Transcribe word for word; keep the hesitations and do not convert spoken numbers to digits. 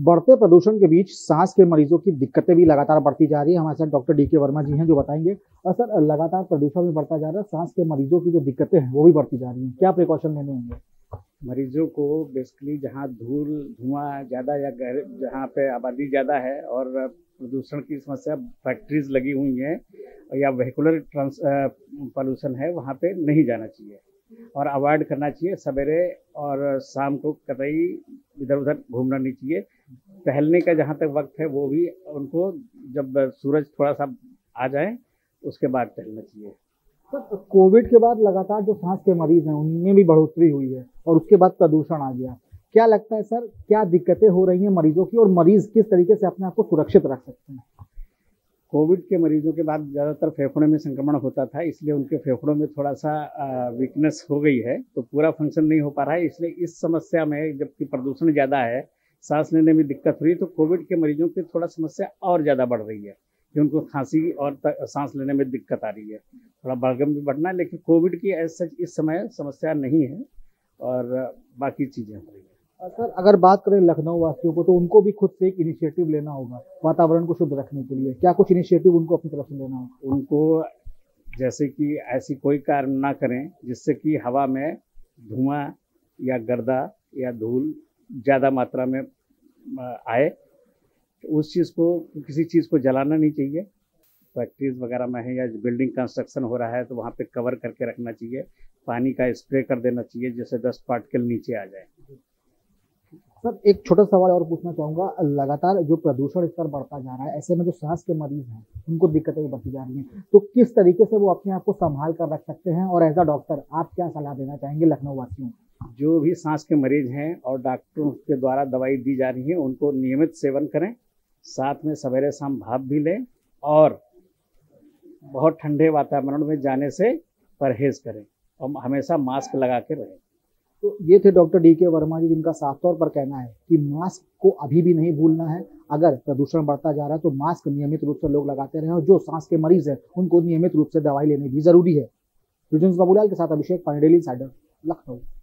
बढ़ते प्रदूषण के बीच सांस के मरीजों की दिक्कतें भी लगातार बढ़ती जा रही है। हमारे साथ डॉक्टर डी के वर्मा जी हैं जो बताएंगे। और सर, लगातार प्रदूषण भी बढ़ता जा रहा है, सांस के मरीजों की जो दिक्कतें हैं वो भी बढ़ती जा रही हैं, क्या प्रिकॉशन लेने होंगे? मरीजों को बेसिकली जहाँ धूल धुआं ज़्यादा या गहरे जहाँ पे आबादी ज़्यादा है और प्रदूषण की समस्या, फैक्ट्रीज लगी हुई हैं या व्हीकुलर ट्रांस पॉल्यूशन है, वहाँ पे नहीं जाना चाहिए और अवॉइड करना चाहिए। सवेरे और शाम को कतई इधर उधर घूमना नहीं चाहिए। टहलने का जहाँ तक वक्त है वो भी उनको जब सूरज थोड़ा सा आ जाए उसके बाद टहलना चाहिए। सर, कोविड के बाद लगातार जो सांस के मरीज हैं उनमें भी बढ़ोतरी हुई है और उसके बाद प्रदूषण आ गया। क्या लगता है सर, क्या दिक्कतें हो रही हैं मरीजों की और मरीज किस तरीके से अपने आप को सुरक्षित रख सकते हैं? कोविड के मरीजों के बाद ज़्यादातर फेफड़ों में संक्रमण होता था, इसलिए उनके फेफड़ों में थोड़ा सा वीकनेस हो गई है, तो पूरा फंक्शन नहीं हो पा रहा है। इसलिए इस समस्या में जबकि प्रदूषण ज़्यादा है, सांस लेने में दिक्कत हुई, तो कोविड के मरीजों की थोड़ा समस्या और ज़्यादा बढ़ रही है कि उनको खांसी और सांस लेने में दिक्कत आ रही है। थोड़ा बलगम भी बढ़ना है, लेकिन कोविड की ऐसा इस समय समस्या नहीं है और बाकी चीज़ें हो रही है। सर, अगर बात करें लखनऊ वासियों को, तो उनको भी खुद से एक इनिशिएटिव लेना होगा वातावरण को शुद्ध रखने के लिए। क्या कुछ इनिशिएटिव उनको अपनी तरफ से लेना होगा? उनको जैसे कि ऐसी कोई कार्य ना करें जिससे कि हवा में धुआं या गर्दा या धूल ज़्यादा मात्रा में आए, उस चीज़ को, किसी चीज़ को जलाना नहीं चाहिए। फैक्ट्रीज वगैरह में है या बिल्डिंग कंस्ट्रक्शन हो रहा है तो वहाँ पे कवर करके रखना चाहिए। पानी का स्प्रे कर देना चाहिए जिससे दस पार्टिकल नीचे आ जाए। सर, एक छोटा सवाल और पूछना चाहूँगा। लगातार जो प्रदूषण स्तर बढ़ता जा रहा है, ऐसे में जो सांस के मरीज हैं उनको दिक्कतें भी बढ़ती जा रही हैं, तो किस तरीके से वो अपने आप को संभाल कर रख सकते हैं और एज अ डॉक्टर आप क्या सलाह देना चाहेंगे लखनऊ वासियों को? जो भी सांस के मरीज हैं और डॉक्टरों के द्वारा दवाई दी जा रही है उनको नियमित सेवन करें, साथ में सवेरे शाम भाप भी लें और बहुत ठंडे वातावरण में जाने से परहेज करें और हमेशा मास्क लगा के रहें। तो ये थे डॉक्टर डी के वर्मा जी, जिनका साफ तौर पर कहना है कि मास्क को अभी भी नहीं भूलना है। अगर प्रदूषण बढ़ता जा रहा है तो मास्क नियमित रूप से लोग लगाते रहें और जो सांस के मरीज हैं उनको नियमित रूप से दवाई लेनी भी जरूरी है। बाबूलाल के साथ अभिषेक पांडे, डेली इंसाइडर, लखनऊ।